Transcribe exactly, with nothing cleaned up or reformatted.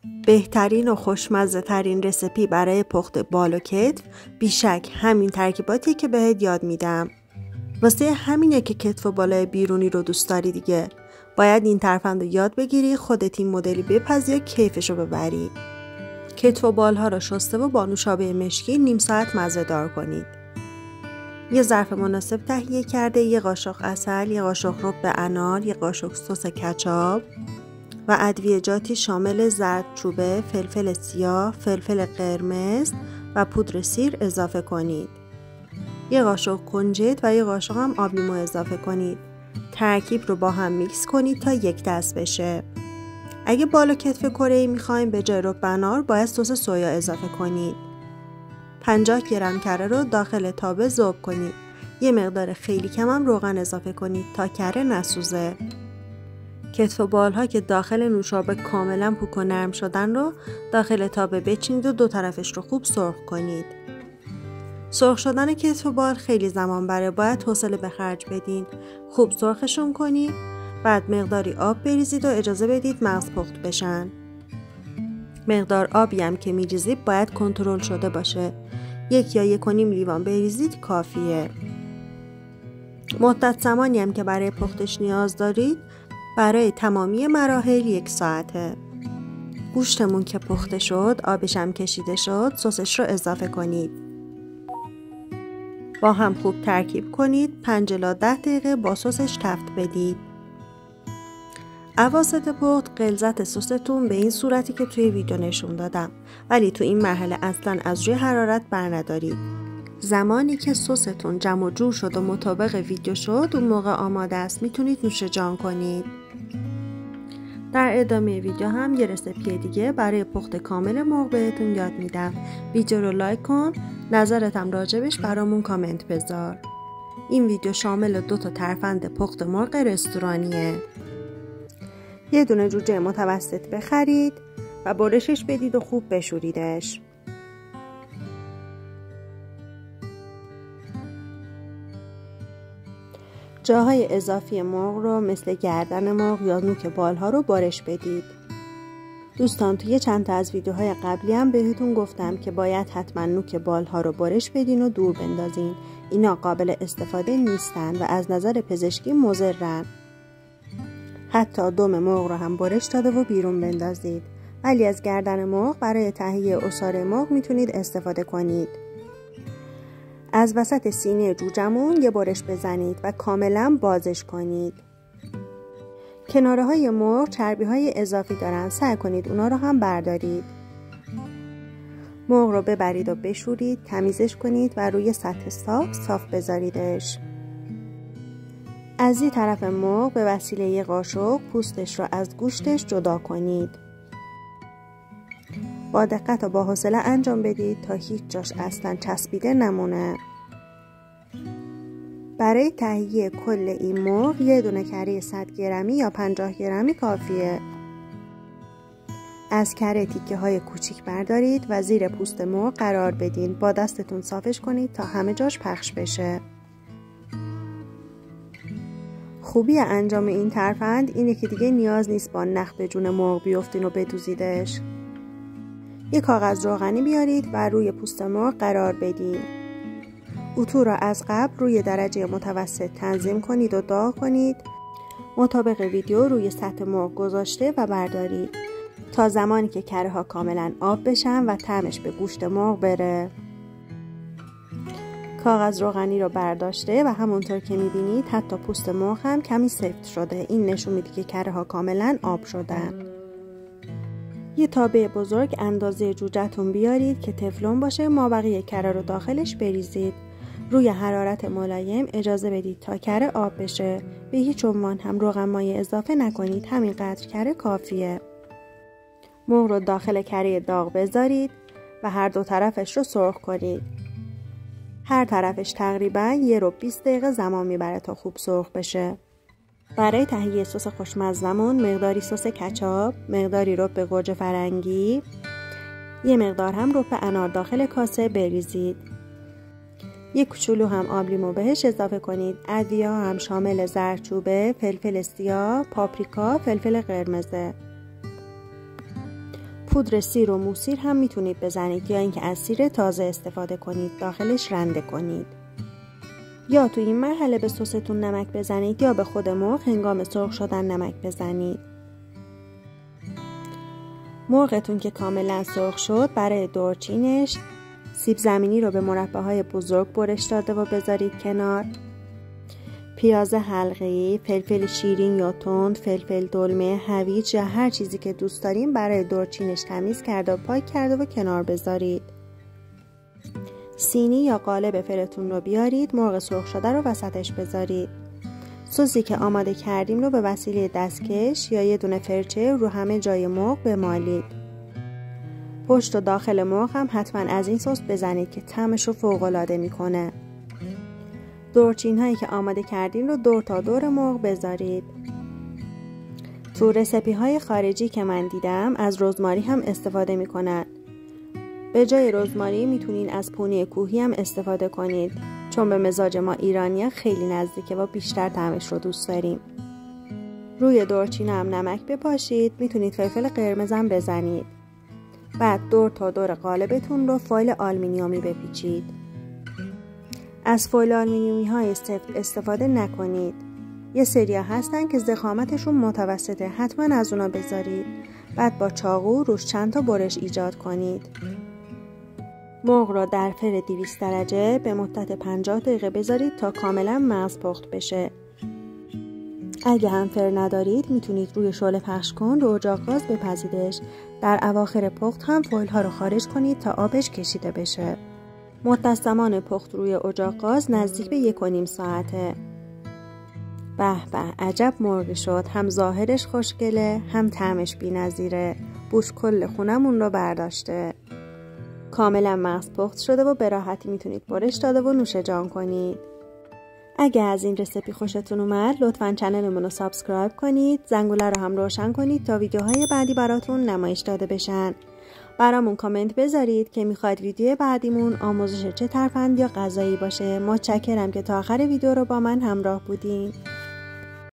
بهترین و خوشمزه ترین رسیپی برای پخت بال و کتف بیشک همین ترکیباتی که بهت یاد میدم. واسه همینه که کتف و بالای بیرونی رو دوست داری دیگه. باید این ترفند رو یاد بگیری، خودت این مدلی بپزی و کیفش رو ببری. کتف و بالها رو شسته و با نوشابه مشکی نیم ساعت مزه دار کنید. یه ظرف مناسب تهیه کرده، یه قاشق عسل، یه قاشق رب انار، یه قاشق سس کچاپ و ادویه‌جاتی شامل زردچوبه، فلفل سیاه، فلفل قرمز و پودر سیر اضافه کنید. یه قاشق کنجد و یه قاشق هم آب لیمو اضافه کنید. ترکیب رو با هم میکس کنید تا یک دست بشه. اگه بال و کتف کره‌ای میخوایم به جای رب انار باید سس سویا اضافه کنید. پنجاه گرم کره رو داخل تابه ذوب کنید. یه مقدار خیلی کم هم روغن اضافه کنید تا کره نسوزه. کتف و بالها که داخل نوشابه کاملا پوک و نرم شدن رو داخل تابه بچینید و دو طرفش رو خوب سرخ کنید. سرخ شدن کتف و بال خیلی زمان بره، باید حوصله به خرج بدین. خوب سرخشون کنید، بعد مقداری آب بریزید و اجازه بدید مغز پخت بشن. مقدار آبی هم که میریزید باید کنترل شده باشه. یک یا یک و نیم لیوان بریزید کافیه. مدت زمانی هم که برای پختش نیاز دارید برای تمامی مراحل یک ساعته. گوشتمون که پخته شد، آبش هم کشیده شد، سسش رو اضافه کنید. با هم خوب ترکیب کنید. پنج الی ده دقیقه با سسش تفت بدید. اواسط پخت غلظت سستون به این صورتی که توی ویدیو نشون دادم، ولی تو این مرحله اصلا از روی حرارت بر ندارید. زمانی که سستون جمع و جور شد و مطابق ویدیو شد اون موقع آماده است، میتونید نوش جان کنید. در ادامه ویدیو هم یه رسیپی دیگه برای پخت کامل مرغ بهتون یاد میدم. ویدیو رو لایک کن، نظرتم راجبش برامون کامنت بذار. این ویدیو شامل دو تا ترفند پخت مرغ رستورانیه. یه دونه جوجه متوسط بخرید و برشش بدید و خوب بشوریدش. جاهای اضافی مرغ رو مثل گردن مرغ یا نوک بالها رو برش بدید. دوستان توی چند تا از ویدیوهای قبلی هم بهتون گفتم که باید حتما نوک بالها رو برش بدین و دور بندازین. اینا قابل استفاده نیستن و از نظر پزشکی مضرن. حتی دم مرغ رو هم برش داده و بیرون بندازید. ولی از گردن مرغ برای تهیه عصاره مرغ میتونید استفاده کنید. از وسط سینه جوجمون یه برش بزنید و کاملا بازش کنید. کناره های مرغ چربی های اضافی دارن، سعی کنید اونا رو هم بردارید. مرغ رو ببرید و بشورید، تمیزش کنید و روی سطح صاف صاف بذاریدش. از این طرف مرغ به وسیله یه قاشق پوستش رو از گوشتش جدا کنید. با دقت و با حوصله انجام بدید تا هیچ جاش اصلا چسبیده نمونه. برای تهیه کل این مرغ یه دونه کره صد گرمی یا پنجاه گرمی کافیه. از کره تیکه های کوچیک بردارید و زیر پوست مرغ قرار بدین. با دستتون صافش کنید تا همه جاش پخش بشه. خوبی انجام این ترفند اینه که دیگه نیاز نیست با نخ به جون مرغ بیفتین و بدوزیدش. یک کاغذ روغنی بیارید و روی پوست مرغ قرار بدید. اتو را از قبل روی درجه متوسط تنظیم کنید و داغ کنید. مطابق ویدیو روی سطح مرغ گذاشته و بردارید تا زمانی که کره ها کاملا آب بشن و طعمش به گوشت مرغ بره. کاغذ روغنی رو برداشته و همونطور که میبینید حتی پوست مرغ هم کمی سفت شده. این نشون میده که کره ها کاملا آب شدن. یه تابه بزرگ اندازه جوجه‌تون بیارید که تفلون باشه. مابقی کره رو داخلش بریزید. روی حرارت ملایم اجازه بدید تا کره آب بشه. به هیچ عنوان هم روغن مایع اضافه نکنید. همینقدر کره کافیه. مرغ رو داخل کره داغ بذارید و هر دو طرفش رو سرخ کنید. هر طرفش تقریبا یه رو بیست دقیقه زمان میبره تا خوب سرخ بشه. برای تهیه سس خوشمزمون مقداری سس کچاپ، مقداری رب گوجه فرنگی، یه مقدار هم رب انار داخل کاسه بریزید. یک کوچولو هم آب لیمو بهش اضافه کنید. ادویه ها هم شامل زردچوبه، فلفل سیاه، پاپریکا، فلفل قرمزه. پودر سیر و موسیر هم میتونید بزنید یا اینکه از سیر تازه استفاده کنید، داخلش رنده کنید. یا تو این مرحله به سستون نمک بزنید یا به خود مرغ هنگام سرخ شدن نمک بزنید. مرغتون که کاملا سرخ شد، برای دورچینش سیب زمینی رو به مربع‌های بزرگ برش داده و بذارید کنار. پیاز حلقه‌ای، فلفل شیرین یا تند، فلفل دلمه، هویج یا هر چیزی که دوست دارین برای دورچینش تمیز کرده و پاک کرده و کنار بذارید. سینی یا قالب فرتون رو بیارید، مرغ سرخ شده رو وسطش بذارید. سوسی که آماده کردیم رو به وسیله دستکش یا یه دونه فرچه رو همه جای مرغ بمالید. پشت و داخل مرغ هم حتما از این سس بزنید که طعمش رو فوق‌العاده میکنه. دورچین هایی که آماده کردین رو دور تا دور مرغ بذارید. تو رسپی های خارجی که من دیدم از رزماری هم استفاده میکنن. به جای رزماری میتونین از پونه کوهی هم استفاده کنید، چون به مزاج ما ایرانی‌ها خیلی نزدیکه و بیشتر طعمش رو دوست داریم. روی دورچین هم نمک بپاشید، میتونید فلفل قرمز هم بزنید. بعد دور تا دور قالبتون رو فویل آلومینیومی بپیچید. از فویل آلومینیومی های سفت استفاده نکنید. یه سریا هستن که ضخامتشون متوسطه، حتما از اونا بذارید. بعد با چاقو روش چند تا برش ایجاد کنید. مرغ را در فر دویست درجه به مدت پنجاه دقیقه بذارید تا کاملا مغز پخت بشه. اگه هم فر ندارید میتونید روی شعله پخش کن رو اجاق گاز بپزیدش. در اواخر پخت هم فویل ها رو خارج کنید تا آبش کشیده بشه. مدت زمان پخت روی اجاق گاز نزدیک به یک و نیم ساعته. به به، عجب مرغی شد. هم ظاهرش خوشگله، هم طعمش بی‌نظیره. بوش کل خونمون رو برداشته. کاملا مغز پخت شده و به راحتی میتونید برش داده و نوش جان کنید. اگه از این رسیپی خوشتون اومد لطفاً چنلمون رو سابسکرایب کنید، زنگوله رو هم روشن کنید تا ویدیوهای بعدی براتون نمایش داده بشن. برامون کامنت بذارید که میخواید ویدیو بعدیمون آموزش چه ترفند یا غذایی باشه. متشکرم که تا آخر ویدیو رو با من همراه بودین.